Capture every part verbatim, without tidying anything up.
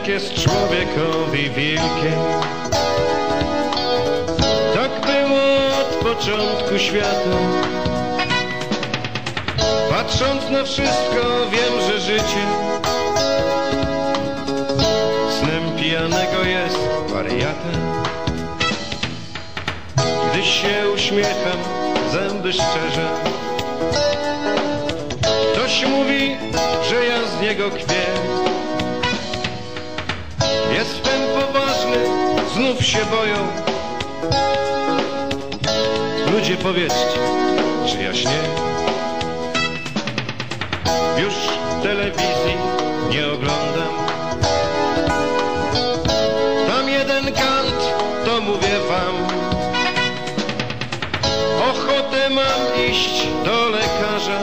jak jest człowiekowi wilkiem. Tak było od początku świata. Patrząc na wszystko, wiem, że życie snem pijanego jest wariatem. Gdy się uśmiecham, zęby szczerze, ktoś mówi, że ja z niego kpię. Jestem poważny, znów się boją. Ludzie, powiedzcie, czy ja śnię? Już telewizji nie oglądam. Tam jeden kant, to mówię wam. Ochotę mam iść do lekarza,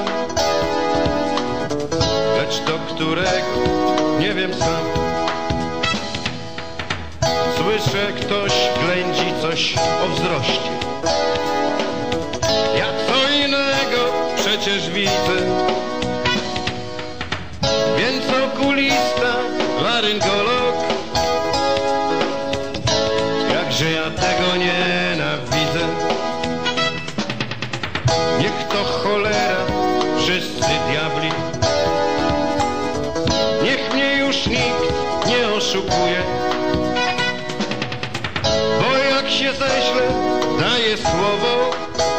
lecz do którego nie wiem sam. Słyszę, ktoś ględzi coś o wzroście. Ja co innego przecież widzę. Więc okulista, laryngolog, jakże ja tego nienawidzę. Niech to cholera, wszyscy diabli. Niech mnie już nikt nie oszukuje. Bo jak się zeźle, daję słowo,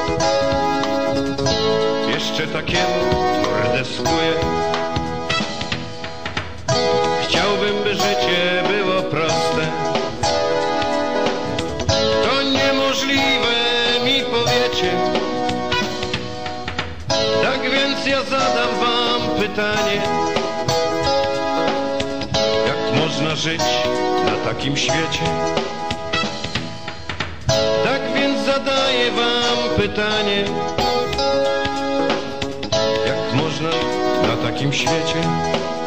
jeszcze takiemu mordeskuję. Chciałbym, by życie było proste. To niemożliwe, mi powiecie. Tak więc ja zadam wam pytanie. Jak można żyć na takim świecie? Tak więc zadaję wam pytanie. Jak można na takim świecie